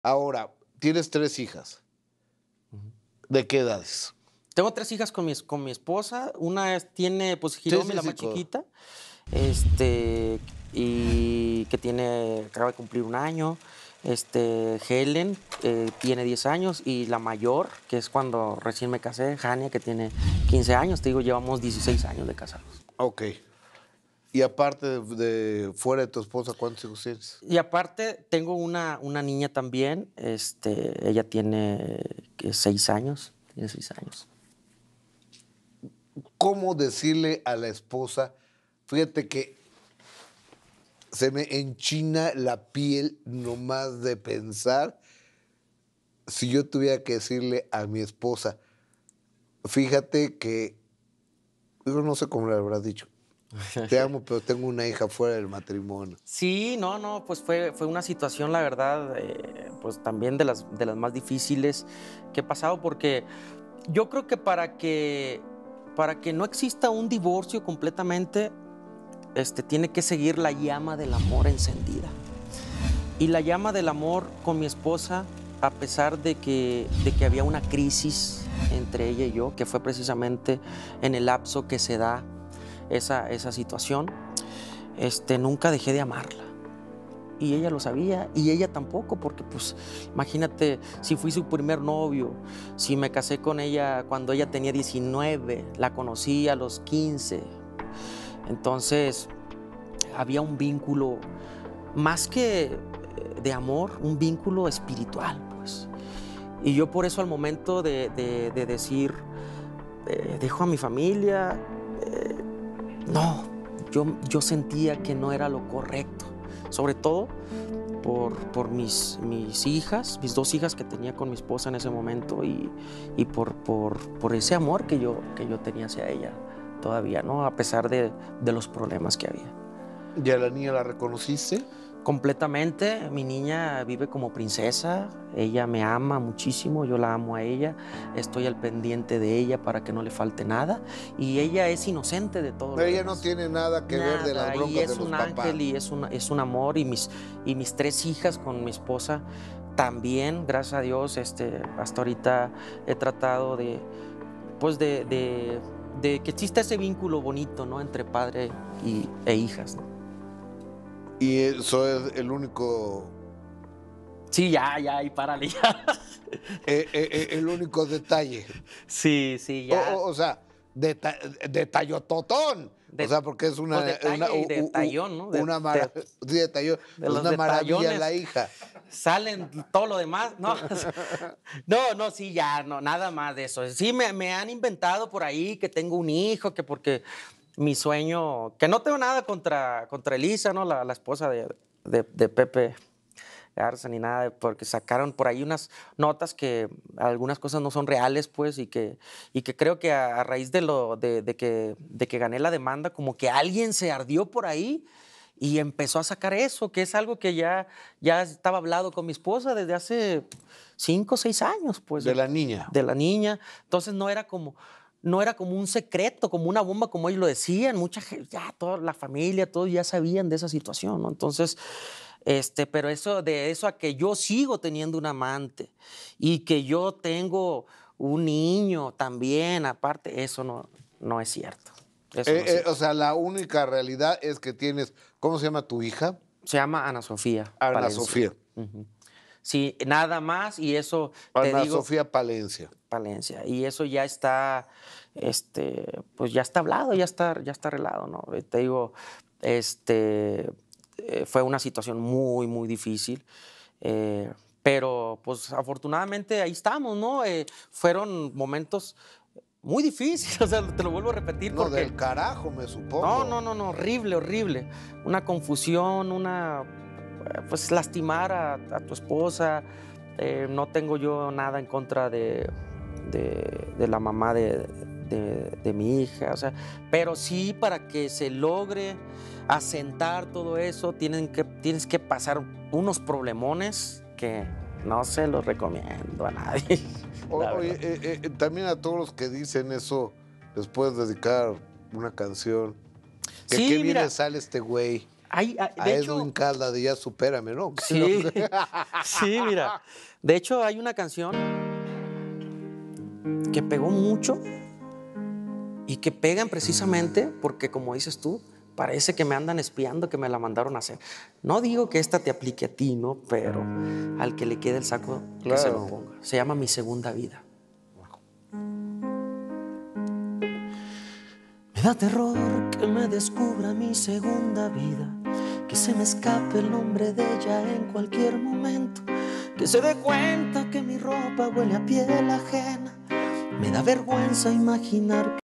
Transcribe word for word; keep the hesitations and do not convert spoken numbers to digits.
Ahora, tienes tres hijas. Ujú. ¿De qué edades? Tengo tres hijas con mi es con mi esposa. Una es tiene, pues, Sí, Hiromi, sí, la sí, más co chiquita, este, y que tiene acaba de cumplir un año. Este, Helen, eh, tiene diez años, y la mayor, que es cuando recién me casé, Hania, que tiene quince años. Te digo, llevamos dieciséis años de casados. Okey. Y aparte de de fuera de tu esposa, ¿cuántos hijos tienes? Y aparte, tengo una una niña también, este, ella tiene, ¿qué?, seis años, tiene seis años. ¿Cómo decirle a la esposa? Fíjate que se me enchina la piel nomás de pensar si yo tuviera que decirle a mi esposa: "Fíjate que" digo, no sé cómo le habrás dicho: "Te amo, pero tengo una hija fuera del matrimonio". Sí, no, no, pues fue fue una situación, la verdad, eh, pues también de las de las más difíciles que he pasado, porque yo creo que para que para que no exista un divorcio completamente, este, tiene que seguir la llama del amor encendida. Y la llama del amor con mi esposa, a pesar de que de que había una crisis entre ella y yo, que fue precisamente en el lapso que se da esa esa situación, este, nunca dejé de amarla. Y ella lo sabía, y ella tampoco, porque, pues, imagínate, si fui su primer novio, si me casé con ella cuando ella tenía diecinueve, la conocí a los quince. Entonces, había un vínculo, más que, eh, de amor, un vínculo espiritual, pues. Y yo por eso al momento de de de decir, eh, dejo a mi familia, eh, no, yo yo sentía que no era lo correcto, sobre todo por por mis mis hijas, mis dos hijas que tenía con mi esposa en ese momento, y y por por por ese amor que yo que yo tenía hacia ella todavía, ¿no?, a pesar de de los problemas que había. ¿Y a la niña la reconociste? Completamente, mi niña vive como princesa, ella me ama muchísimo, yo la amo a ella, estoy al pendiente de ella para que no le falte nada, y ella es inocente de todo lo Ella no demás. tiene nada que ver de las Nada, y broncas de es los un papás. ángel, y es un es un amor, y mis y mis tres hijas con mi esposa también, gracias a Dios, este, hasta ahorita he tratado de, pues, de de de que exista ese vínculo bonito, ¿no?, entre padre y e hijas, ¿no? ¿Y eso es el único Sí, ya, ya, ahí párale ya. eh eh eh, el único detalle? Sí, sí, O ya. o o sea, deta detallototón, o De sea, porque es pues, una una detalle y u u u detallón, ¿no? De una mara de sí, detalló, de pues, los una maravilla la detallones hija. salen todo lo demás, ¿no? No, no, sí, ya, no, nada más de eso. Sí, me me han inventado por ahí que tengo un hijo, que porque mi sueño que no tengo nada contra contra Elisa, ¿no?, la la esposa de de de Pepe Garza, ni nada, porque sacaron por ahí unas notas que algunas cosas no son reales, pues, y que y que creo que a a raíz de lo de de que de que gané la demanda, como que alguien se ardió por ahí y empezó a sacar eso, que es algo que ya ya estaba hablado con mi esposa desde hace cinco o seis años, pues, De la niña. de la niña. Entonces, no era como no era como un secreto, como una bomba, como ellos lo decían, mucha gen ya toda la familia, todos ya sabían de esa situación, ¿no? Entonces, este, pero eso de eso a que yo sigo teniendo un amante, y que yo tengo un niño también aparte, eso no no es cierto, eso no es Eh eh, cierto. o sea, la única realidad es que tienes, ¿cómo se llama tu hija? Se llama Ana Sofía Ana Palencia. Sofía. Ujú. Sí, nada más, y eso te Ana digo Sofía Palencia. Palencia, y eso ya está, este, pues, ya está hablado, ya está ya está arreglado, ¿no? Te digo, este, eh, fue una situación muy, muy difícil, eh, pero, pues, afortunadamente ahí estamos, ¿no? Eh, fueron momentos muy difíciles, o sea, te lo vuelvo a repetir No, porque del carajo, me no, supongo. no, no, no, horrible, horrible. Una confusión, una, eh, pues, lastimar a a tu esposa, eh, no tengo yo nada en contra de de de la mamá de de de mi hija, o sea, pero sí para que se logre asentar todo eso, tienen que tienes que pasar unos problemones que no se los recomiendo a nadie, O la oye, verdad. eh eh, también a todos los que dicen eso, ¿les puedes dedicar una canción? Que qué Sí, bien le mira sale este güey. Hay, hay- A de hecho, Edwin Calda de Ya Supérame, ¿no? Que sí, lo- sí, mira. De hecho, hay una canción que pegó mucho y que pegan precisamente porque, como dices tú, parece que me andan espiando, que me la mandaron a hacer. No digo que esta te aplique a ti, ¿no? Pero al que le quede el saco, que se lo Claro. ponga. Se llama Mi Segunda Vida. Me da terror que me descubra mi segunda vida, que se me escape el nombre de ella en cualquier momento, que se dé cuenta que mi ropa huele a piel ajena. Me da vergüenza imaginar